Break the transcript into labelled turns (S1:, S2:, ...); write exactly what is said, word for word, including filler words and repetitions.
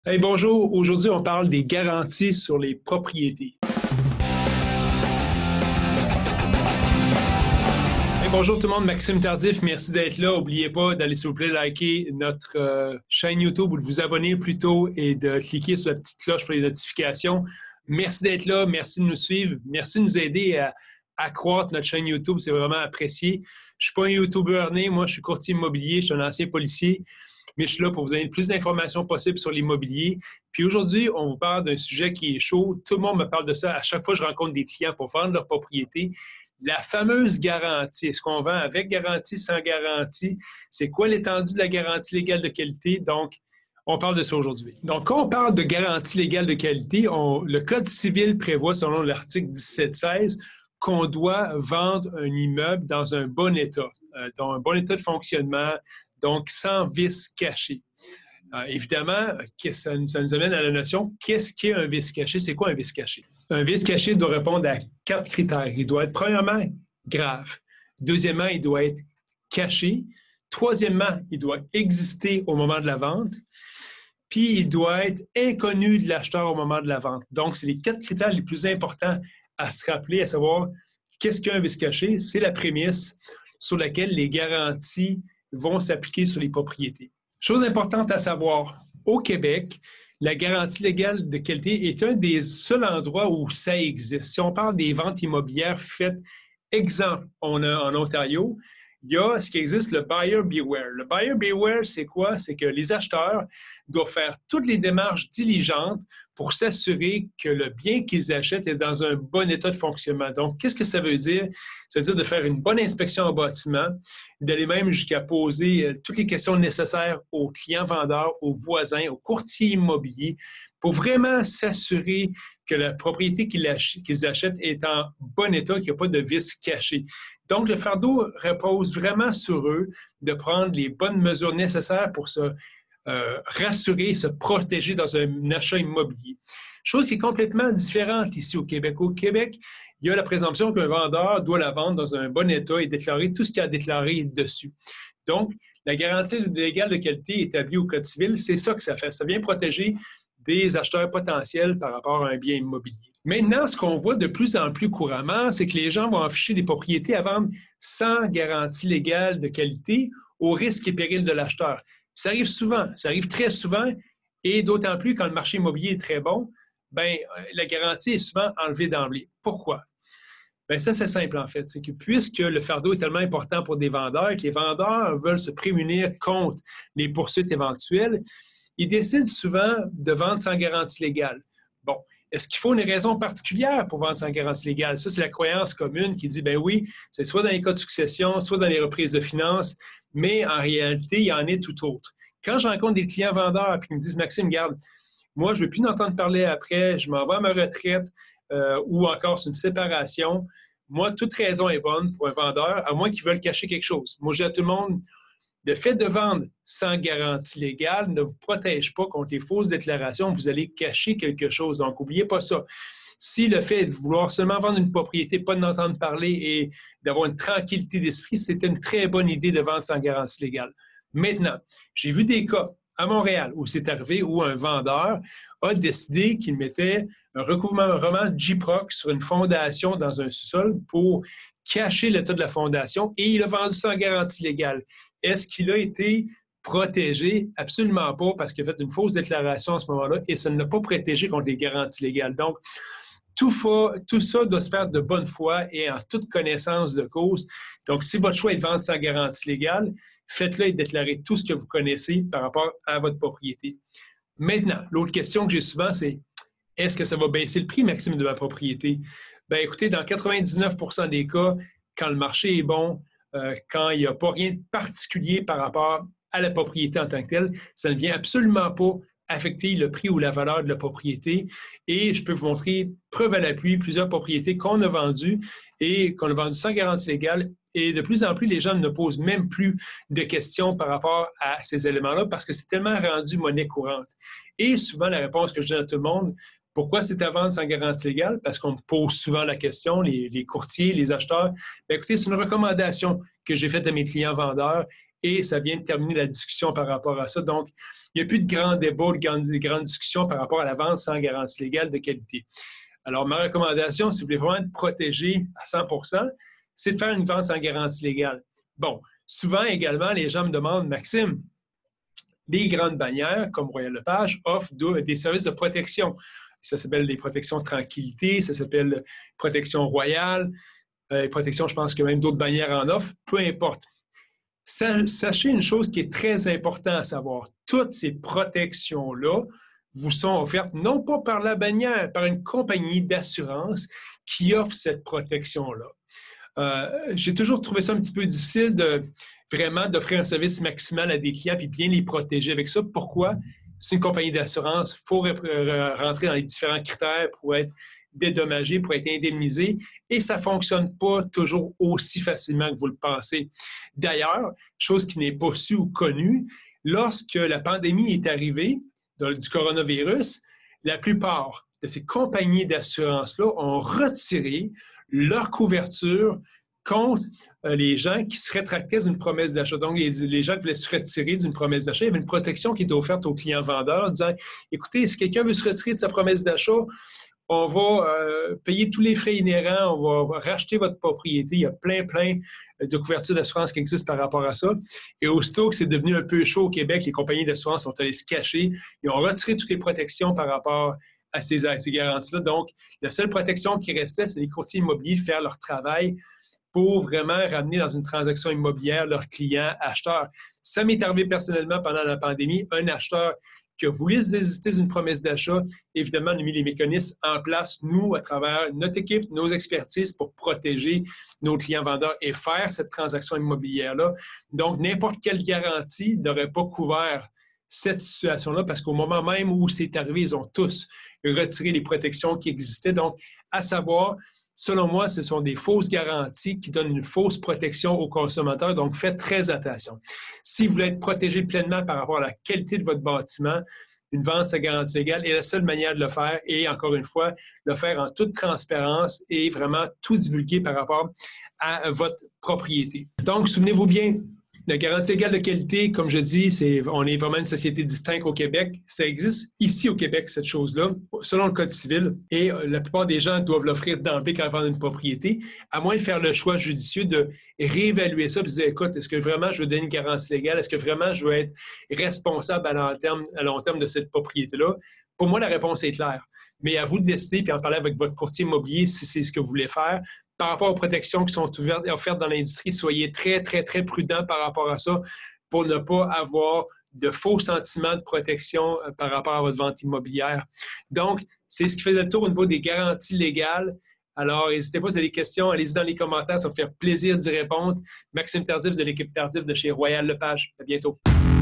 S1: Hey, bonjour. Aujourd'hui, on parle des garanties sur les propriétés. Hey, bonjour tout le monde, Maxime Tardif. Merci d'être là. N'oubliez pas d'aller, s'il vous plaît, liker notre euh, chaîne YouTube ou de vous abonner plutôt et de cliquer sur la petite cloche pour les notifications. Merci d'être là. Merci de nous suivre. Merci de nous aider à accroître notre chaîne YouTube. C'est vraiment apprécié. Je ne suis pas un YouTuber né. Moi, je suis courtier immobilier. Je suis un ancien policier. Mais je suis là pour vous donner le plus d'informations possible sur l'immobilier. Puis aujourd'hui, on vous parle d'un sujet qui est chaud. Tout le monde me parle de ça. À chaque fois que je rencontre des clients pour vendre leur propriété, la fameuse garantie. Est-ce qu'on vend avec garantie, sans garantie? C'est quoi l'étendue de la garantie légale de qualité? Donc, on parle de ça aujourd'hui. Donc, quand on parle de garantie légale de qualité, on, le Code civil prévoit, selon l'article dix-sept seize, qu'on doit vendre un immeuble dans un bon état, euh, dans un bon état de fonctionnement, donc sans vice caché. Euh, évidemment, ça, ça nous amène à la notion, qu'est-ce qu'est un vice caché? C'est quoi un vice caché? Un vice caché doit répondre à quatre critères. Il doit être, premièrement, grave. Deuxièmement, il doit être caché. Troisièmement, il doit exister au moment de la vente. Puis, il doit être inconnu de l'acheteur au moment de la vente. Donc, c'est les quatre critères les plus importants à se rappeler, à savoir qu'est-ce qu'un vice caché? C'est la prémisse sur laquelle les garanties vont s'appliquer sur les propriétés. Chose importante à savoir, au Québec, la garantie légale de qualité est un des seuls endroits où ça existe. Si on parle des ventes immobilières faites, exemple, on a en Ontario, il y a ce qui existe, le buyer beware. Le buyer beware, c'est quoi? C'est que les acheteurs doivent faire toutes les démarches diligentes pour s'assurer que le bien qu'ils achètent est dans un bon état de fonctionnement. Donc, qu'est-ce que ça veut dire? Ça veut dire de faire une bonne inspection au bâtiment, d'aller même jusqu'à poser toutes les questions nécessaires aux clients vendeurs, aux voisins, aux courtiers immobiliers, pour vraiment s'assurer que la propriété qu'ils achètent est en bon état, qu'il n'y a pas de vice caché. Donc, le fardeau repose vraiment sur eux de prendre les bonnes mesures nécessaires pour se euh, rassurer, se protéger dans un achat immobilier. Chose qui est complètement différente ici au Québec. Au Québec, il y a la présomption qu'un vendeur doit la vendre dans un bon état et déclarer tout ce qu'il a déclaré dessus. Donc, la garantie légale de qualité établie au Code civil, c'est ça que ça fait. Ça vient protéger des acheteurs potentiels par rapport à un bien immobilier. Maintenant, ce qu'on voit de plus en plus couramment, c'est que les gens vont afficher des propriétés à vendre sans garantie légale de qualité au risque et péril de l'acheteur. Ça arrive souvent, ça arrive très souvent, et d'autant plus quand le marché immobilier est très bon, bien, la garantie est souvent enlevée d'emblée. Pourquoi? Bien, ça, c'est simple en fait. C'est que puisque le fardeau est tellement important pour des vendeurs, que les vendeurs veulent se prémunir contre les poursuites éventuelles, ils décident souvent de vendre sans garantie légale. Bon, est-ce qu'il faut une raison particulière pour vendre sans garantie légale? Ça, c'est la croyance commune qui dit, ben oui, c'est soit dans les cas de succession, soit dans les reprises de finances, mais en réalité, il y en est tout autre. Quand je rencontre des clients vendeurs et qu'ils me disent, Maxime, garde, moi, je ne veux plus d'entendre parler après, je m'en vais à ma retraite euh, ou encore c'est une séparation. Moi, toute raison est bonne pour un vendeur, à moins qu'ils veulent cacher quelque chose. Moi, je dis à tout le monde, le fait de vendre sans garantie légale ne vous protège pas contre les fausses déclarations. Vous allez cacher quelque chose. Donc, n'oubliez pas ça. Si le fait de vouloir seulement vendre une propriété, pas d'entendre parler et d'avoir une tranquillité d'esprit, c'est une très bonne idée de vendre sans garantie légale. Maintenant, j'ai vu des cas à Montréal où c'est arrivé où un vendeur a décidé qu'il mettait un recouvrement J P R O C sur une fondation dans un sous-sol pour cacher l'état de la fondation et il a vendu sans garantie légale. Est-ce qu'il a été protégé? Absolument pas, parce qu'il a fait une fausse déclaration à ce moment-là et ça ne l'a pas protégé contre les garanties légales. Donc, tout, fa, tout ça doit se faire de bonne foi et en toute connaissance de cause. Donc, si votre choix est de vendre sans garantie légale, faites-le et déclarez tout ce que vous connaissez par rapport à votre propriété. Maintenant, l'autre question que j'ai souvent, c'est est-ce que ça va baisser le prix, Maxime, de ma propriété? Bien, écoutez, dans quatre-vingt-dix-neuf pour cent des cas, quand le marché est bon, Euh, quand il n'y a pas rien de particulier par rapport à la propriété en tant que telle, ça ne vient absolument pas affecter le prix ou la valeur de la propriété. Et je peux vous montrer, preuve à l'appui, plusieurs propriétés qu'on a vendues et qu'on a vendues sans garantie légale. Et de plus en plus, les gens ne posent même plus de questions par rapport à ces éléments-là parce que c'est tellement rendu monnaie courante. Et souvent, la réponse que je donne à tout le monde, pourquoi c'est à vendre sans garantie légale? Parce qu'on me pose souvent la question, les, les courtiers, les acheteurs. Bien, écoutez, c'est une recommandation que j'ai faite à mes clients vendeurs et ça vient de terminer la discussion par rapport à ça. Donc, il n'y a plus de grands débats, de grandes, de grandes discussions par rapport à la vente sans garantie légale de qualité. Alors, ma recommandation, si vous voulez vraiment être protégé à cent pour cent, c'est de faire une vente sans garantie légale. Bon, souvent également, les gens me demandent, Maxime, les grandes bannières, comme Royal Lepage, offrent des services de protection. Ça s'appelle des protections de tranquillité, ça s'appelle protection royale, euh, protection, je pense que même d'autres bannières en offrent, peu importe. Sachez une chose qui est très importante à savoir. Toutes ces protections-là vous sont offertes non pas par la bannière, par une compagnie d'assurance qui offre cette protection-là. Euh, j'ai toujours trouvé ça un petit peu difficile de vraiment d'offrir un service maximal à des clients puis bien les protéger avec ça. Pourquoi? C'est une compagnie d'assurance. Il faut rentrer dans les différents critères pour être dédommagé, pour être indemnisé, et ça ne fonctionne pas toujours aussi facilement que vous le pensez. D'ailleurs, chose qui n'est pas su ou connue, lorsque la pandémie est arrivée du coronavirus, la plupart de ces compagnies d'assurance-là ont retiré leur couverture contre euh, les gens qui se rétractaient d'une promesse d'achat. Donc, les, les gens qui voulaient se retirer d'une promesse d'achat, il y avait une protection qui était offerte aux clients vendeurs en disant, écoutez, si quelqu'un veut se retirer de sa promesse d'achat, on va euh, payer tous les frais inhérents, on va racheter votre propriété. Il y a plein, plein de couvertures d'assurance qui existent par rapport à ça. Et aussitôt que c'est devenu un peu chaud au Québec, les compagnies d'assurance sont allées se cacher. Ils ont retiré toutes les protections par rapport à ces, à ces garanties-là. Donc, la seule protection qui restait, c'est les courtiers immobiliers faire leur travail pour vraiment ramener dans une transaction immobilière leurs clients acheteurs. Ça m'est arrivé personnellement pendant la pandémie. Un acheteur qui a voulu désister d'une promesse d'achat, évidemment, on a mis les mécanismes en place, nous, à travers notre équipe, nos expertises pour protéger nos clients vendeurs et faire cette transaction immobilière-là. Donc, n'importe quelle garantie n'aurait pas couvert cette situation-là parce qu'au moment même où c'est arrivé, ils ont tous retiré les protections qui existaient. Donc, à savoir, selon moi, ce sont des fausses garanties qui donnent une fausse protection aux consommateurs. Donc, faites très attention. Si vous voulez être protégé pleinement par rapport à la qualité de votre bâtiment, une vente sans garantie légale est la seule manière de le faire. Et encore une fois, le faire en toute transparence et vraiment tout divulguer par rapport à votre propriété. Donc, souvenez-vous bien, la garantie légale de qualité, comme je dis, c'est, on est vraiment une société distincte au Québec. Ça existe ici au Québec, cette chose-là, selon le Code civil. Et euh, la plupart des gens doivent l'offrir d'emblée quand ils vendent une propriété, à moins de faire le choix judicieux de réévaluer ça et de dire, écoute, est-ce que vraiment je veux donner une garantie légale? Est-ce que vraiment je veux être responsable à long terme, à long terme de cette propriété-là? Pour moi, la réponse est claire. Mais à vous de décider puis en parler avec votre courtier immobilier si c'est ce que vous voulez faire. Par rapport aux protections qui sont ouvertes et offertes dans l'industrie, soyez très, très, très prudents par rapport à ça pour ne pas avoir de faux sentiments de protection par rapport à votre vente immobilière. Donc, c'est ce qui fait le tour au niveau des garanties légales. Alors, n'hésitez pas si vous avez des questions, allez-y dans les commentaires, ça va me faire plaisir d'y répondre. Maxime Tardif de l'équipe Tardif de chez Royal Lepage. À bientôt.